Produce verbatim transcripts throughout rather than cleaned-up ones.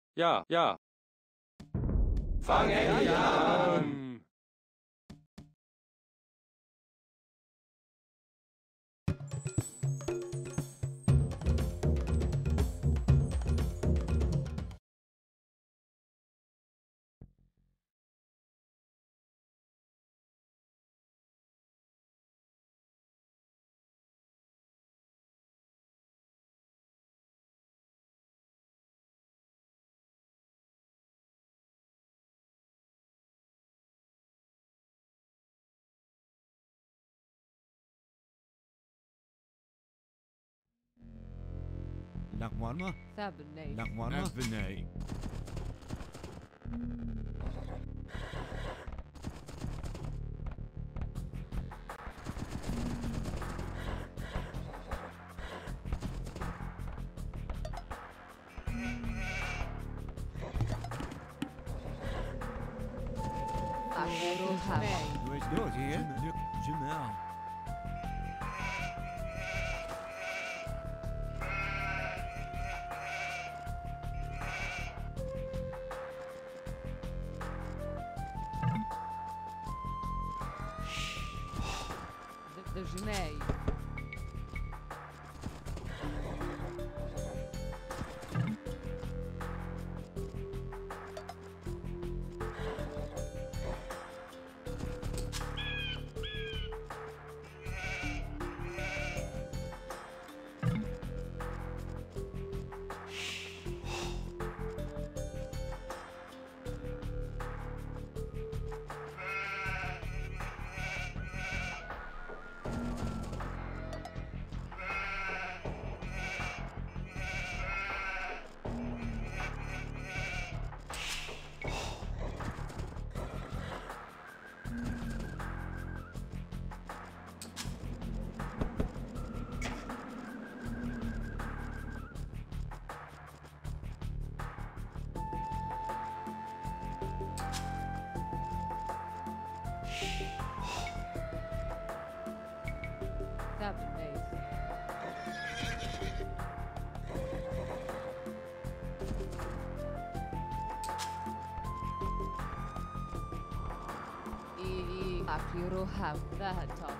Ja, ja. Fangen wir an. Nakwana? Thabnate. Nakwana? Vinay. Akuruham. Where's yours here? Look, Jamal. The Janae. Thabnate. E Akuruham. That top.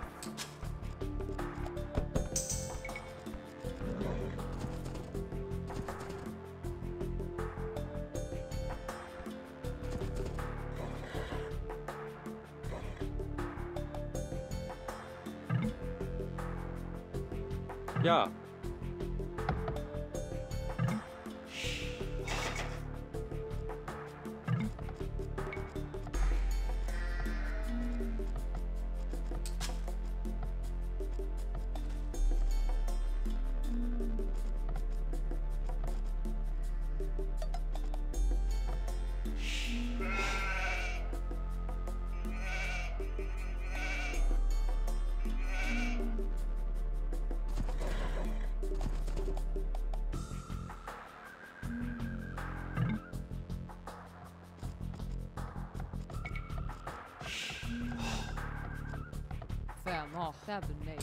Ja. Fem off. Thabnate.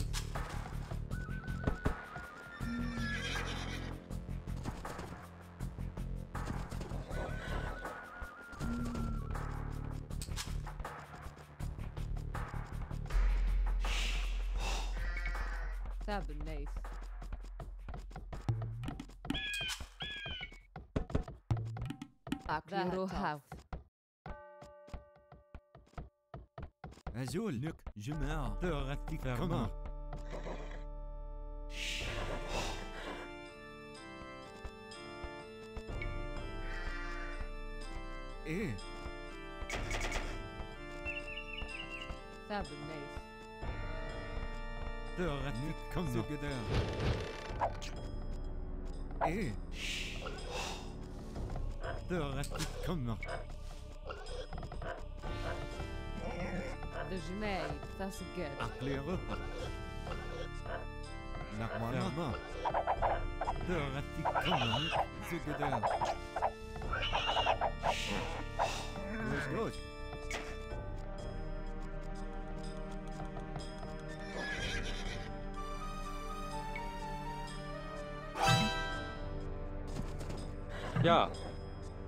Thabnate. Akuruham. Azul, look, Jamal. Thorati Ferma. Eh, Thabnate. Thorati come together. Eh. Thorati come. The Janae. That's good. Aklere. Nakwana. Thorati come together. Where's yours? Ja.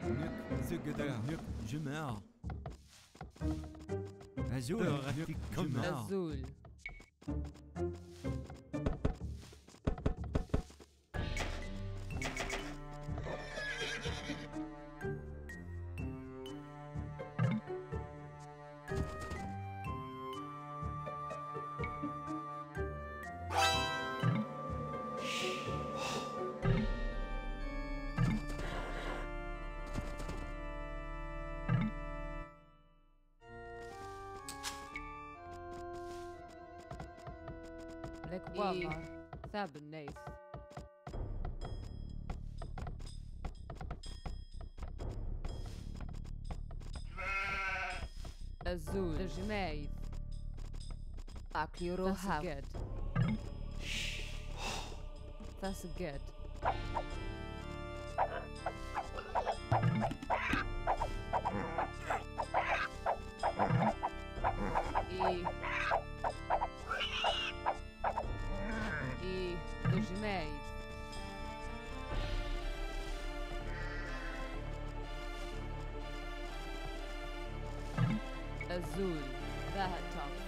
نك زقدا نك جماعة أزول نك جماعة أزول لك والله ثاب النيف الزول الجمايد أكلي روحها good that's good إيه إيه الجمايد الزول ذا التوب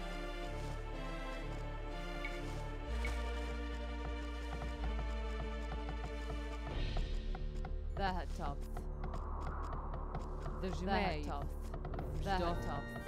ذا التوب ذا الجمايد ذا التوب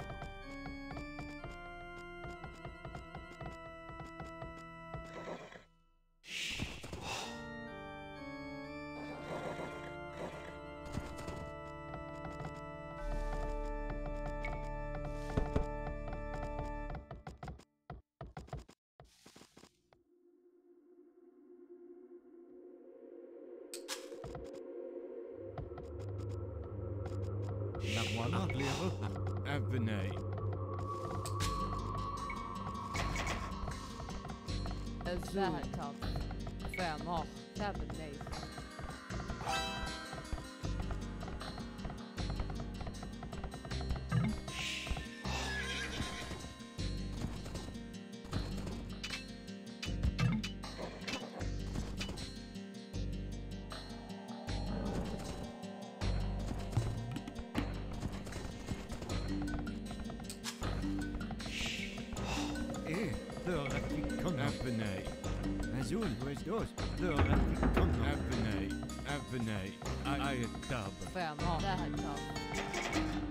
نغوانا غليغ أبناي ذا التوب فمخ ثاب النيف إيه ثغتي كم أبناي أزول وزدوس ثغتي كم أبناي أبناي آي التاب فمخ ذا التوب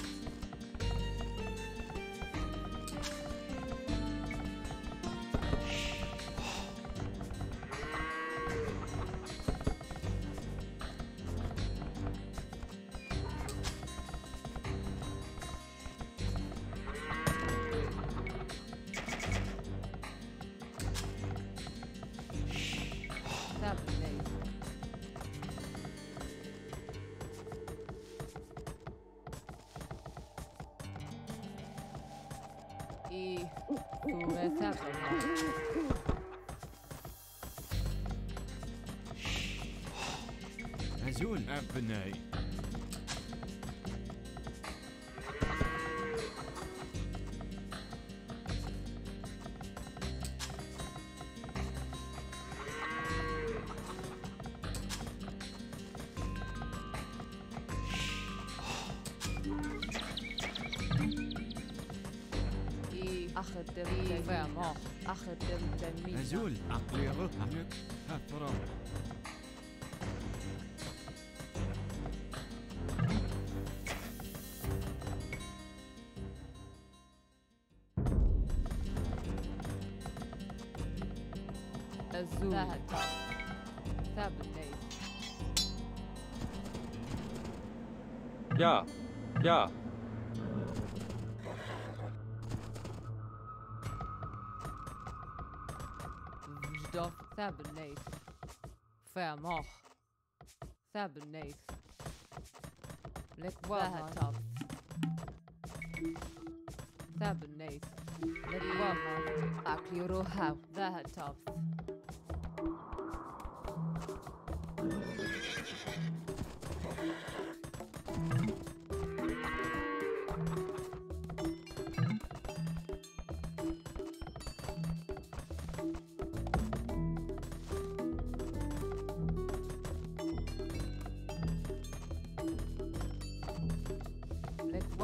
ثاب النيف إيه ثورة ثاب النيف أزول أبناي إيه أخدم فمخ أخدم تميم أزول عقلي غلق هفرا الزول ذا التوب ثاب النيف Ja, ja. وجدوف ثاب النيف فمخ ثاب النيف لك والله التوب ثاب النيف لك والله أكلي روحها ذا التوب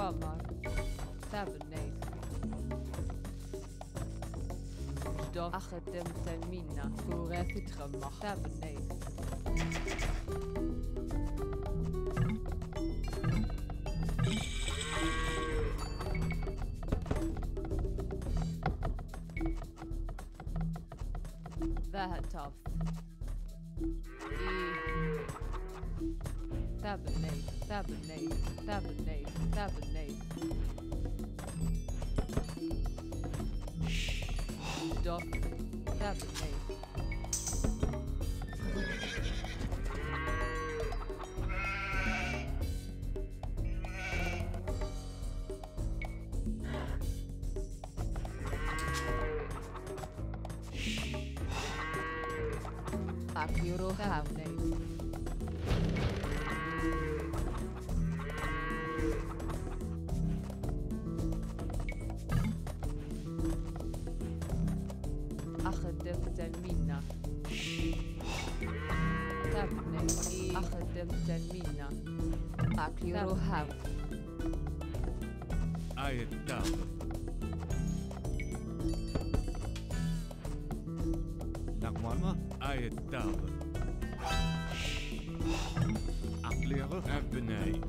Wamar. Tabernate. Stof. Achdem Telmina. Kure Fitrama. Tabernate. Vahatov. Tabernate, tabernate, tabernate, tabernate. Doc, tabernate. Akiro tabernate. أخدم تلمينا تبني أخدم تلمينا أكيرو هاو آية داب نقوالما آية داب أقليغ أبناي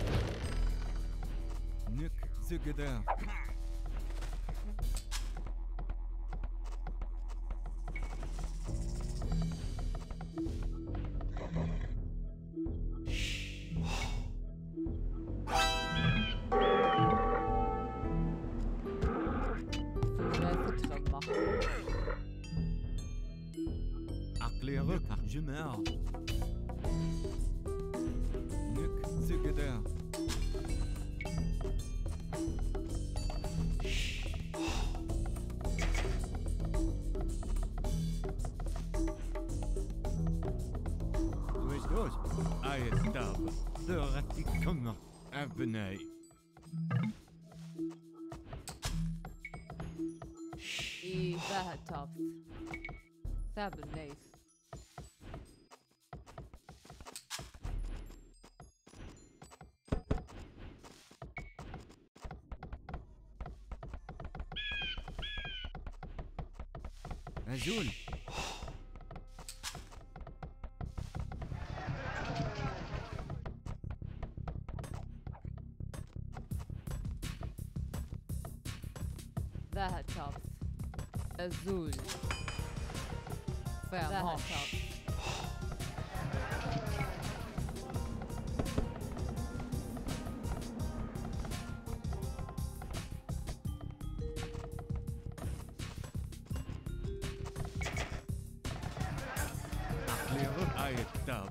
نك زقدا أقليغ جماعة نك زقدا دوش آية داب دغتي كم أبناي إي Vahatov Tabernate أزول Vahatov Azul Vahatov أقليغ آية داب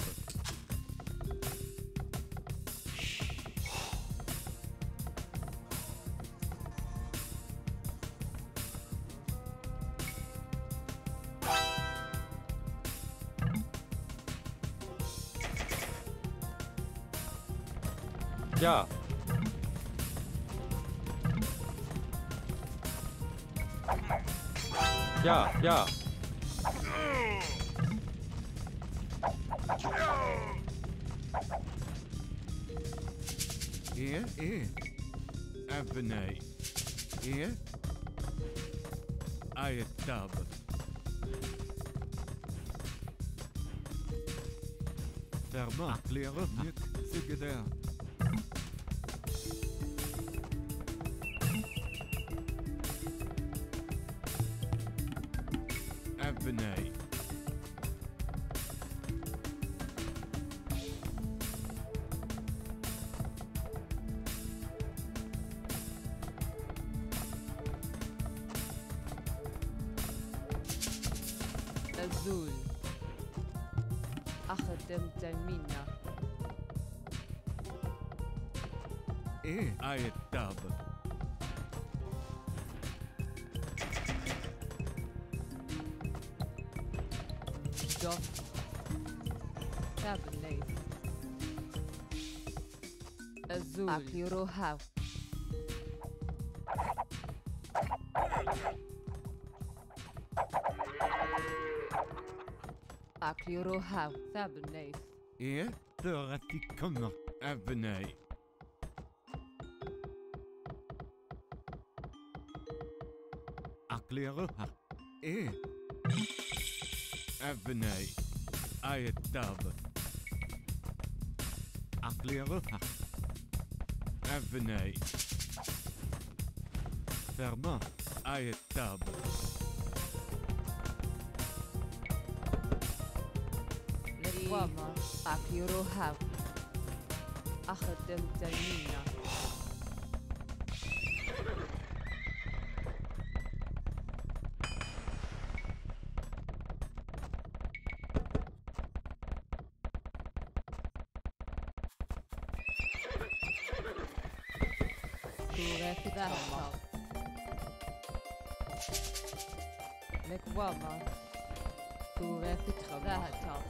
Ja. Ja, ja. إيه إيه أبناي إيه آية داب فرما أقليغ نك زقدا أبناي Azul أخدم تلمينا إيه آية داب Doc Tabernate Azul Akiro Hau Akiro Hau Tabernate إيه دغتي كم أبناي أقليره إيه أبني آية داب أقليره أبني ثرما آية داب للوما أكيرو هاو أخدم تنينا دورة في ذهب لكواما دورة في تخم ذهب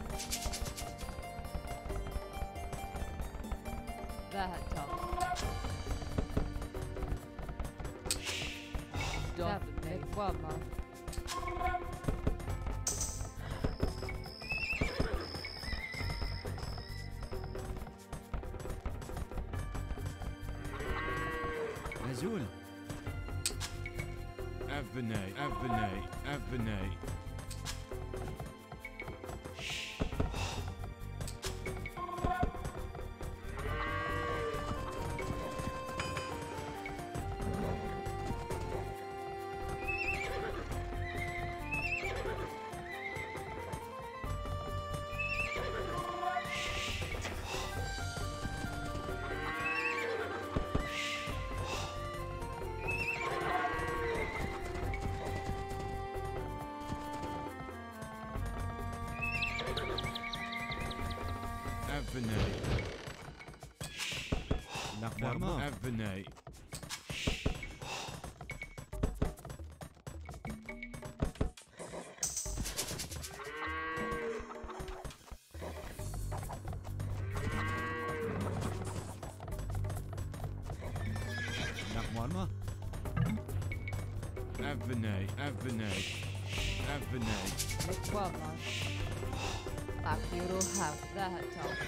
ذهب دورة لكواما أزول أبني أبني أبني أبني نقدر أبني نقمرنا أبني أبني أبني لكواما أكيرو هاو ذهب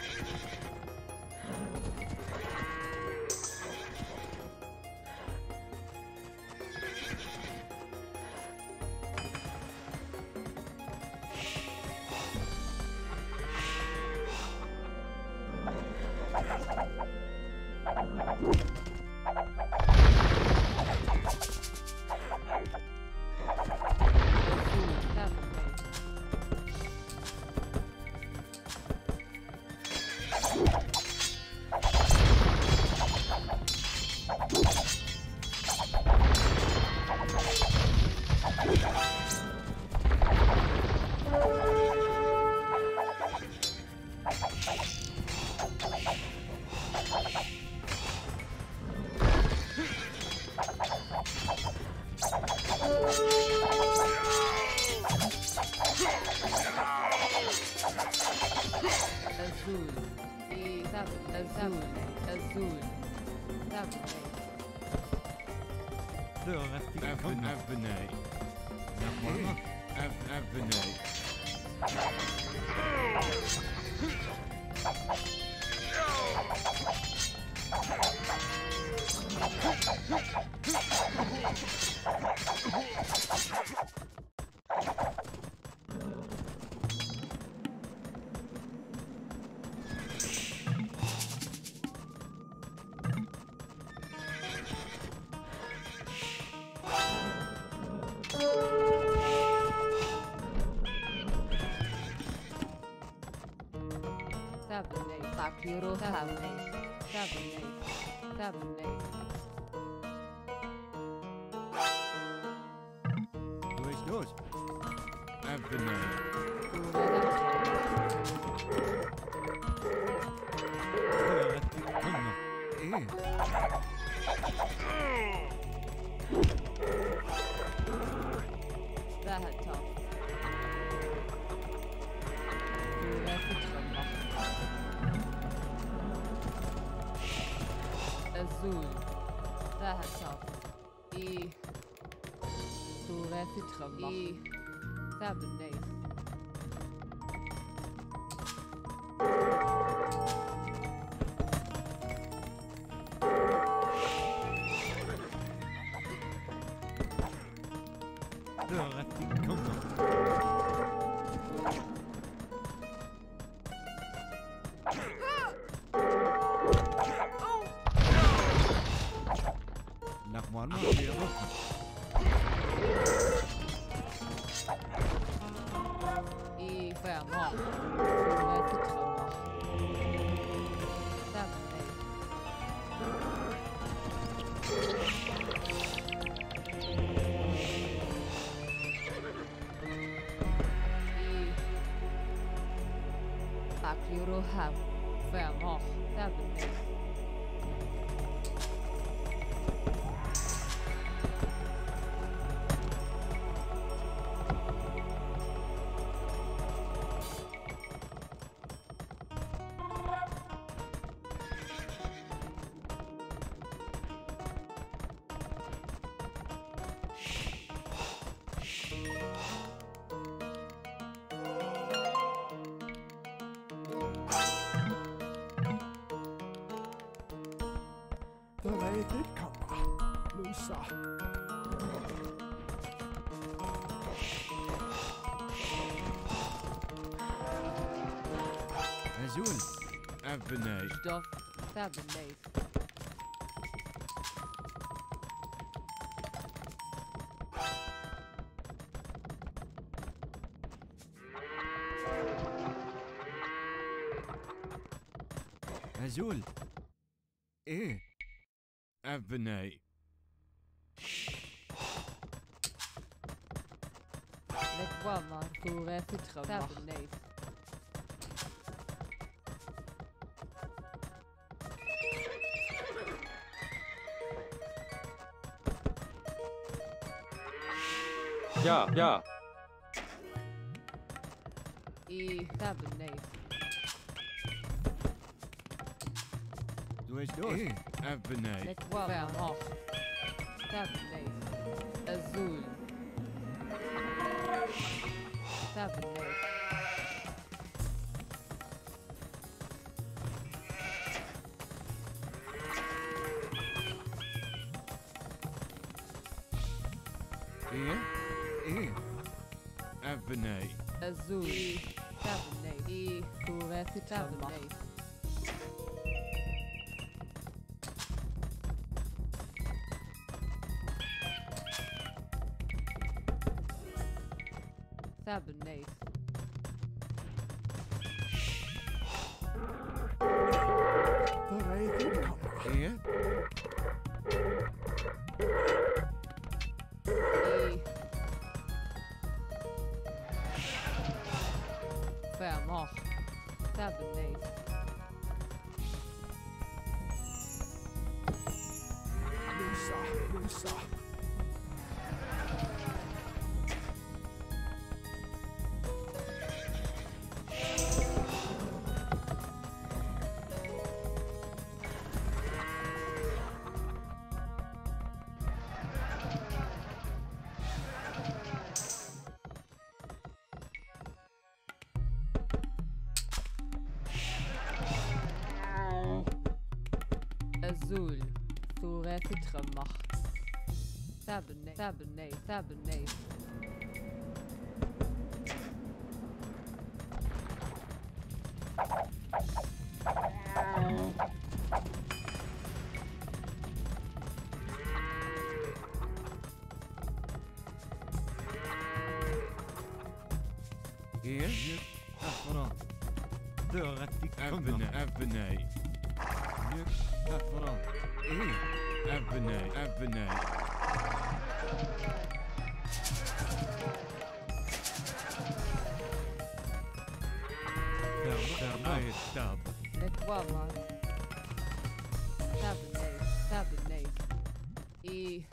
أزول أزول أزول أبني أبني نقمرنا أبني Seven Akiro seven seven seven Dois dois Abney إيه ذهب توب أزول ذهب توب إيه دورة تتخمخ إيه ثاب النيف Dörren kommer. Nach Mann wäre. I fem har. Med förtroende. Seven eight. I Akliro have. Fem har. Seven eight. The lady copper, Lusa. Azul. Avenue. Stoff. Seven eight. Azul. Eh. Avenue. Let one man voor förtroende. Seven eight. Ja, ja. I seven eight. Du is door. Eh. Avenue. Let one man har. Seven eight. Azul. Seven eight. Eh. Eh. Avenue. Azul. Seven eight. I voor förtroende. Seven eight. The lady copper. Eh. I fem har. Seven eight. Lusa, Lusa. Azul. Voor förtroende. Seven eight. Seven eight. Seven eight. Eh. Afra. Dörren kommer. Avenue. Nu. Afra. Eh. Avenue. Avenue. Där är stab. Let one man. Seven eight. Seven eight. I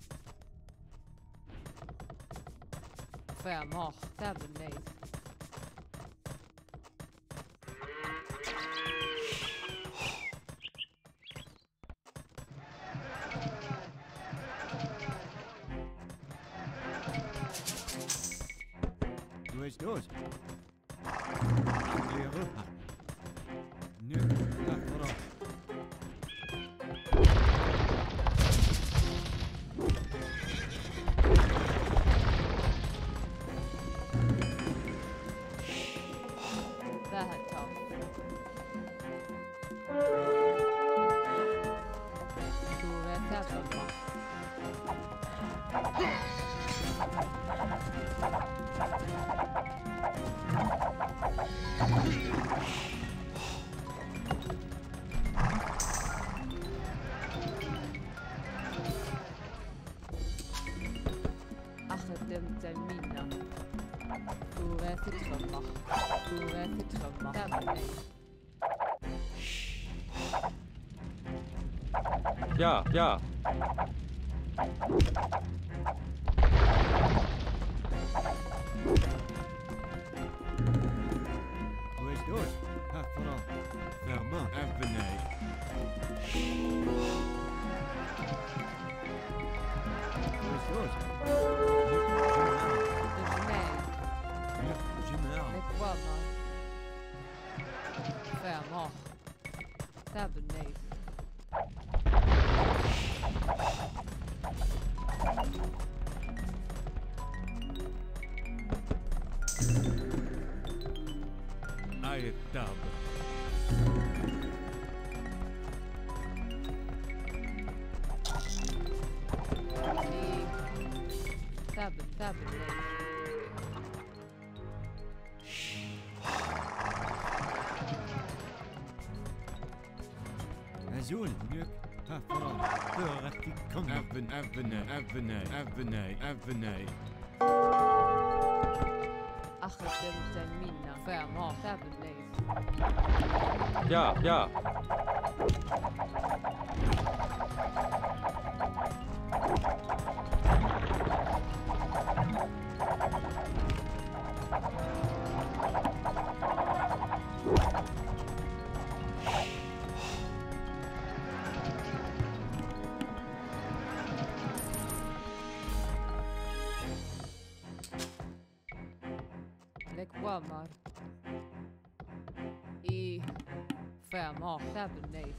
fem har. Seven eight. Du is door. Leren. Nu. Afra. Stora Fittrammer. Stora Fittrammer. Seven eight. Ja, ja. Dois, dois. Quatro. Fermant. Avenue. Dois, dois. Devenir. Lequammer. Fermant. Seven eight. Aye, dub. Seven, seven eight. Azul. Quatro. Theoretic. Avenue. Avenue. Avenue. Avenue. Avenue. أخذ منا. Fermant. Seven eight. Ja, ja. Lequammer. I. Fermant. Seven eight.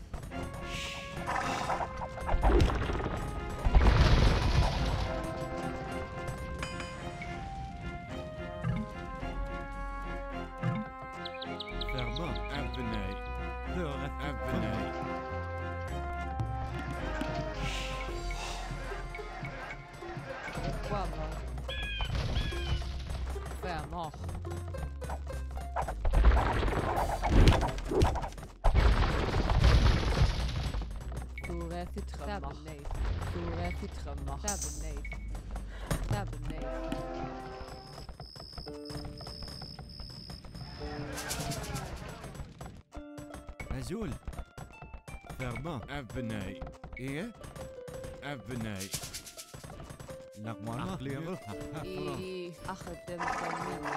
Fermant. Avenue. Theoretic. Avenue. Lequammer. Fermant. Stora Fittrammer. Seven eight. Stora Fittrammer. Seven eight. Seven eight. Azul. Fermant. Avenue. إيه؟ Avenue. لقمة. Clear. Quatro. I. أخذ منا.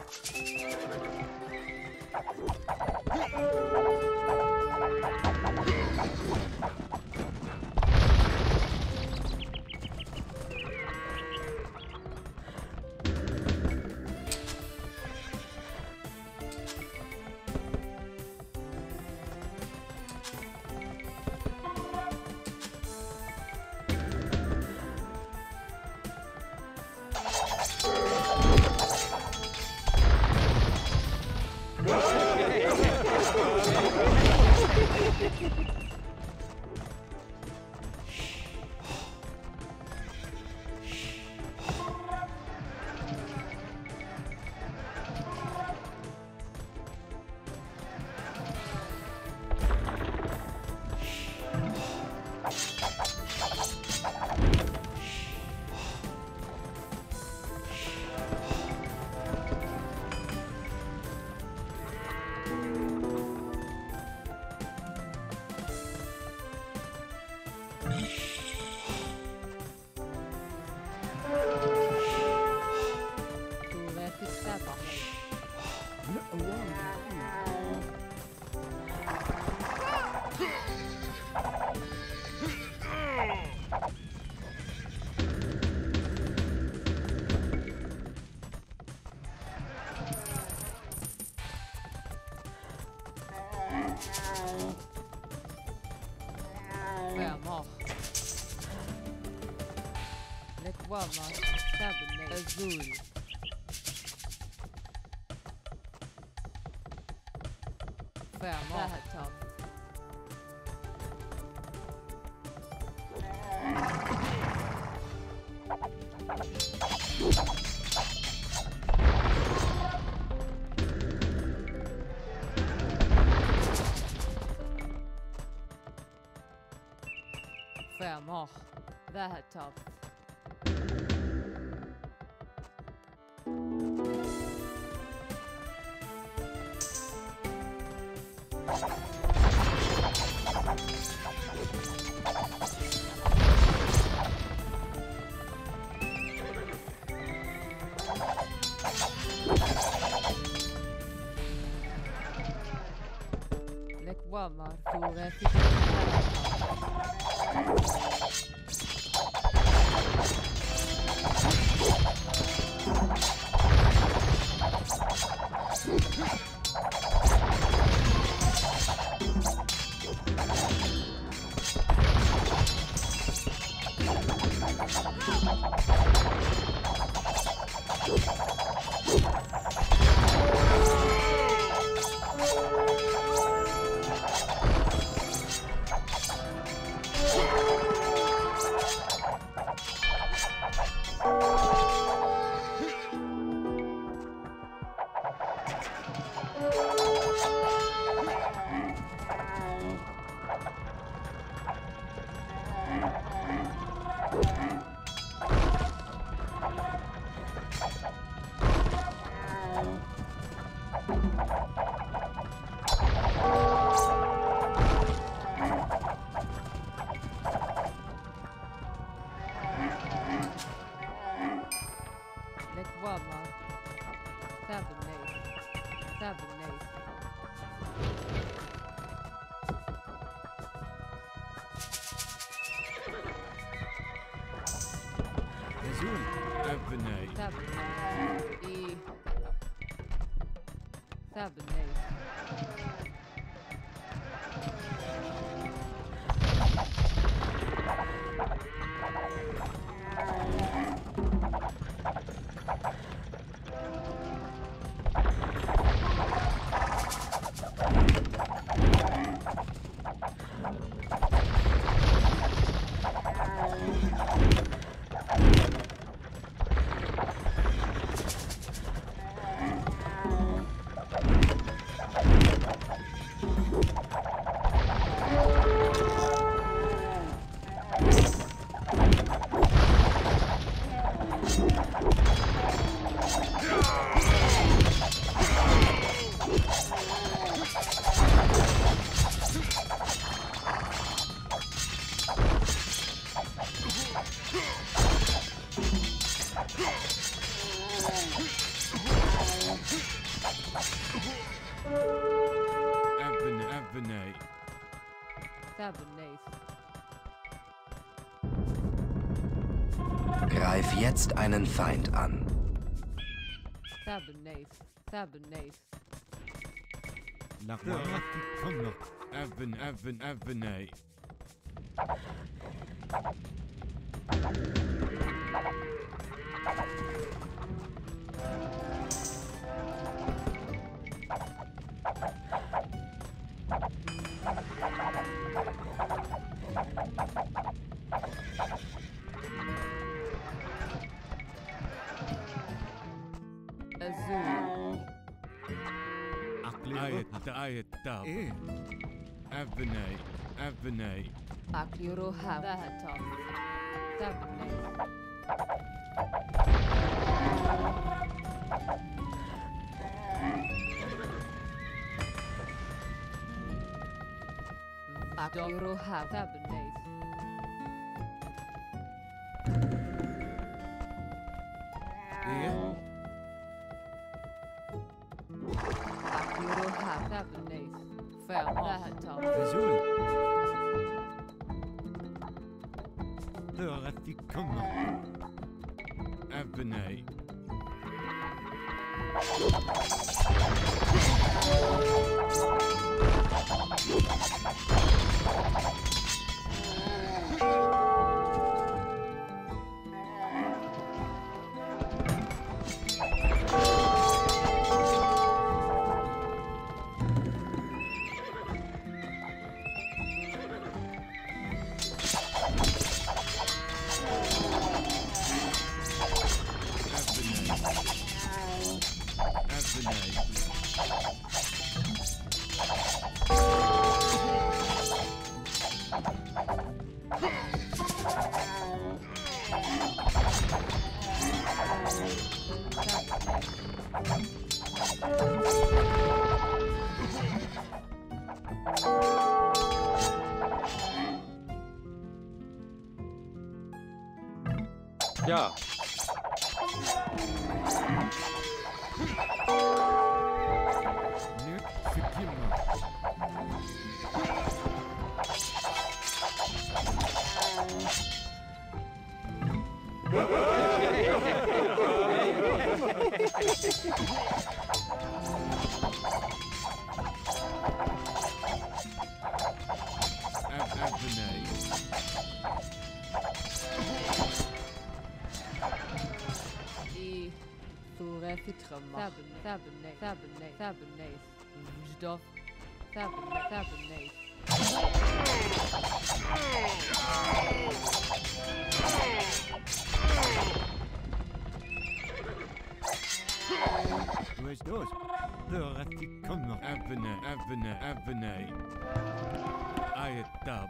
Stora Fittrammer. Little one. Fermant. Lequammer. Seven eight. Azul. Fermant. ذهب. Fermant. ذهب. لك وامر توغافي لك وامر ثاب النيل ثاب النيل نزول أبنائي ثاب النيل إيه ثاب النيل أبن أبنائي ثاب النيل Greif jetzt einen Feind an. ثاب النيل ثاب النيل لقواتي كمك أبن أبن أبنائي الزول عقلي آية آية تاب إيه أبنائي أبنائي عقلي روحها ذا توب ثاب النيل عقلي روحها ثاب النيل إيه عقلي روحها ثاب النيل فعل ذا توب نزول لغتي كمك أبنائي Ja. Nuk Sukima. Avenay. I Thura Fitrama. Thabin, Thabin, Thabin, Thabin, Vujdof. Thabin, Thabin, Where's those? Thuratikuma. Avenay, Avenay, Avenay. Ayatab.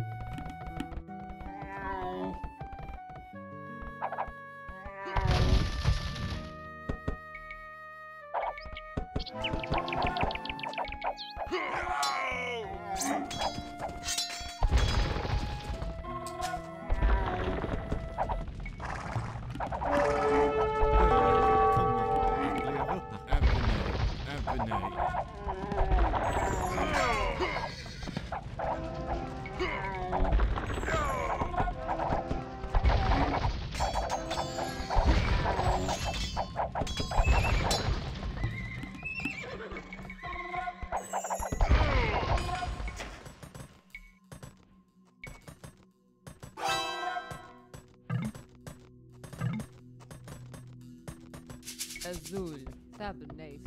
Azul. Thabin,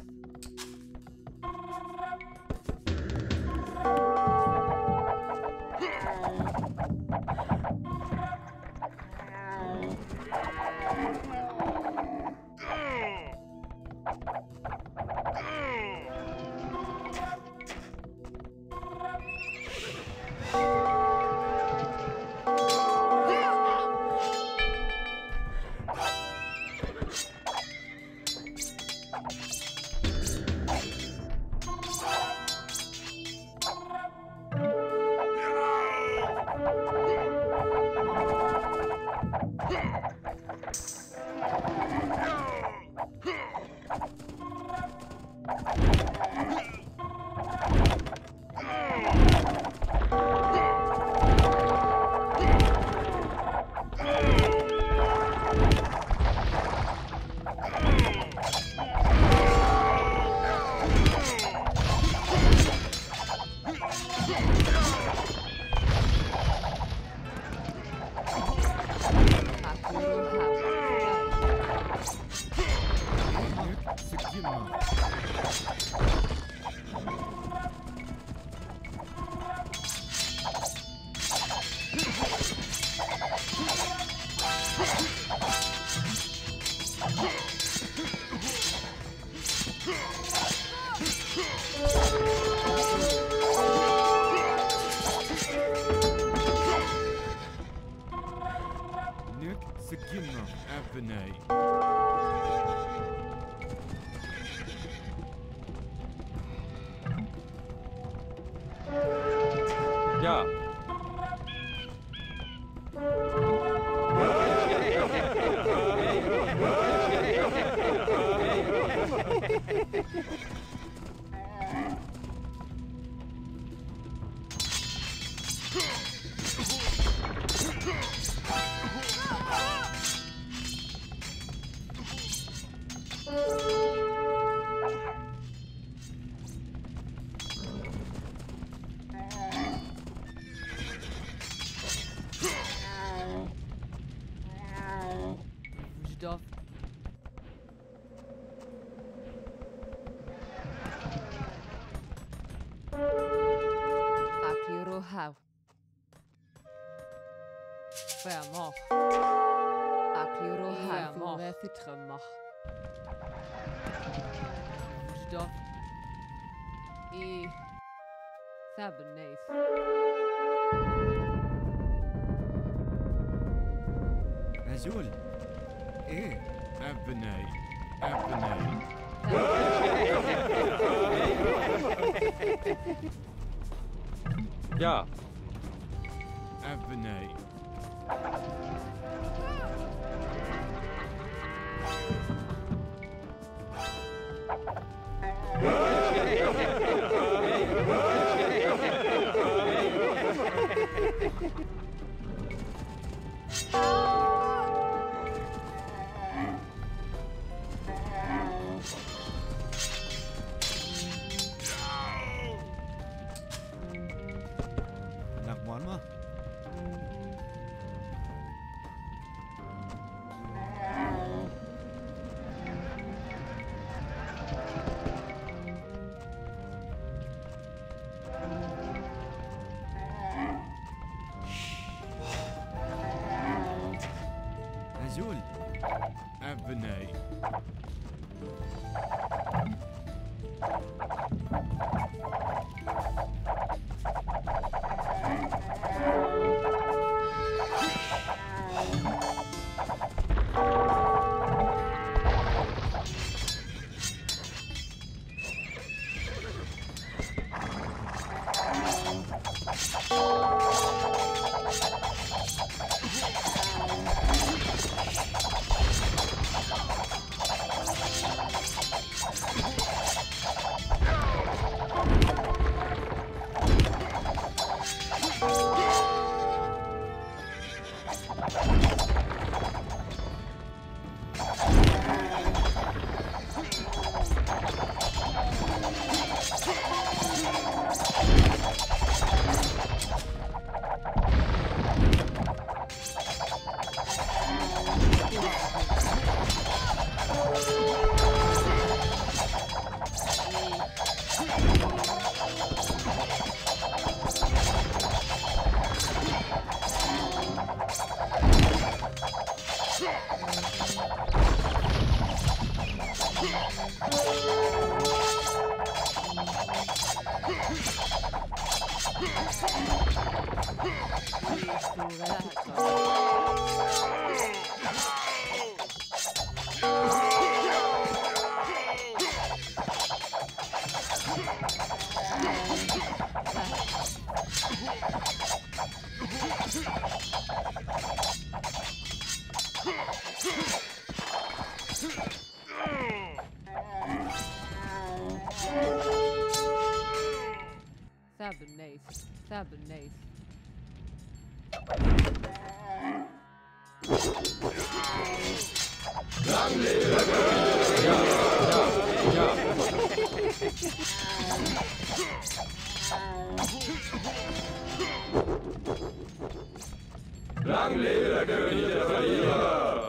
Nuk Sukima. Avenay. Ja. Vujdof. Aklirohau. Vermach. Aklirohau. Thura Fitrama. Vujdof. I Thabin, Azul. Eh. Avenay. Avenay. Ja. Avenay. Nak muan mah? Azul. Abnay. Sabernate. Sabernate. Lang lebe der König der Verlierer!